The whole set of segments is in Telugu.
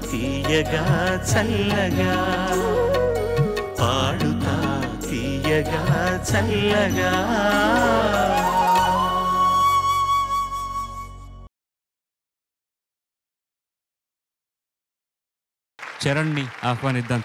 తీయగా చల్లగా పాడుతా తీయగా చల్లగా. చరణ్ని ఆహ్వానిద్దాం.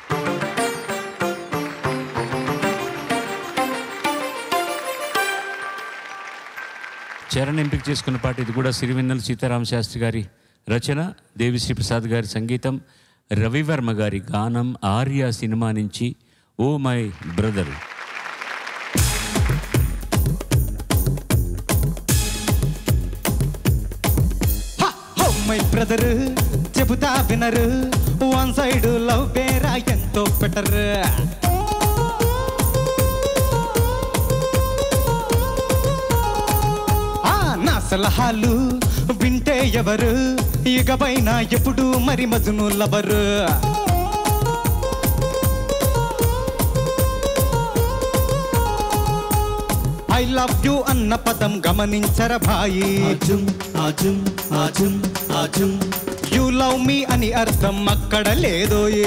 చరణ్ ఎంపిక చేసుకున్న పాట ఇది కూడా సిరివెన్నెల సీతారామ శాస్త్రి గారి రచన, దేవిశ్రీ ప్రసాద్ గారి సంగీతం, రవివర్మ గారి గానం, ఆర్య సినిమా నుంచి oh my brother. My brother చెబుతా వినరు, వన్ సైడ్ లవ్ వేరా ఎంతో బెటర్. నా సలహాలు వింటే ఎవరు, ఇకపైన ఎప్పుడు మరి మజును లవరు. ఐ లవ్ యూ అన్న పదం గమనించర భాయి. యూ లవ్ మీ అని అర్థం అక్కడ లేదోయే.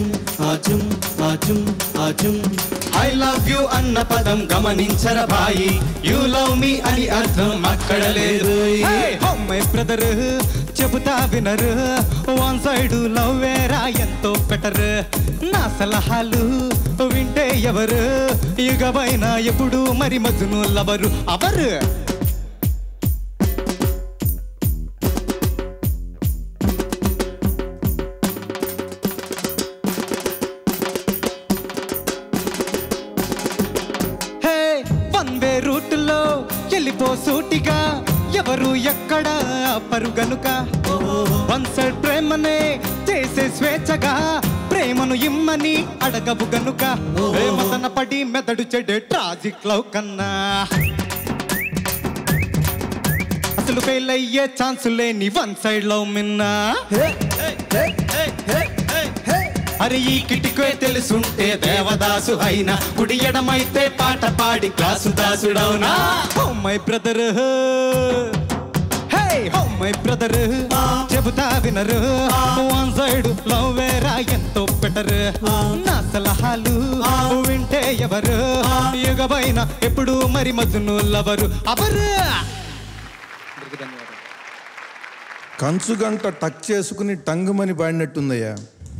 ఐ లవ్ యూ అన్న పదం గమనించర భాయి. యూ లవ్ మీ అని అర్థం అక్కడ లేదు. ఓ మై బ్రదర్ చెబుతా వినరు, వన్ సైడ్ లవ్ వేరా ఎంతో బెటర్. నా సలహాలు వింటే ఎవరు, ఇకపైన ఎప్పుడు మరి మజును లవరు అవరు. రూట్లో వెళ్ళిపో సూటిగా, ఎవరు ఎక్కడ పరుగనుక. వన్ సైడ్ ప్రేమనే చేసే స్వేచ్ఛగా, ప్రేమను ఇమ్మని అడగవు గనుక. ప్రేమతన పడి మెదడు చెడే ట్రాజిక్ లవ్ కన్నా అసలు ఫెయిల్ అయ్యే ఛాన్స్ లేని వన్ సైడ్ లవ్ మిన్నా. అరే ఈ కిటికే తెలుసుంటే దేవదాసు అయినా, కుడి ఎడమైతే పాట పాడి క్లాసు దాసుడవునా. Oh my brother hey oh my brother చెబుతా వినరు, వన్ సైడ్ లవ్ వేరా ఎంతో బెటర్. నా సలహాలు వింటే ఎవరు, ఇకపైన ఎప్పుడు మరి మజును లవరు అవరు. కంచుగంట టచ్ చేసుకుని టంగుమని పాడినట్టుందయ్యా.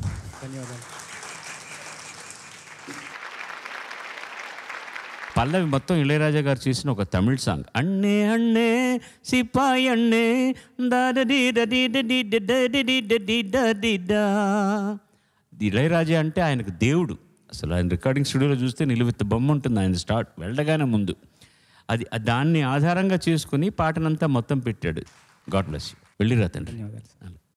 పల్లవి మొత్తం ఇళయరాజా గారు చేసిన ఒక తమిళ్ సాంగ్. అన్నే అన్నే సిపాయి అన్నే ఇళయరాజా అంటే ఆయనకు దేవుడు. అసలు ఆయన రికార్డింగ్ స్టూడియోలో చూస్తే నిలువెత్త బొమ్మ ఉంటుంది ఆయన స్టార్ట్ వెళ్ళగానే ముందు. అది దాన్ని ఆధారంగా చేసుకుని పాటనంతా మొత్తం పెట్టాడు. God bless you. వెళ్ళిరా తండ్రి.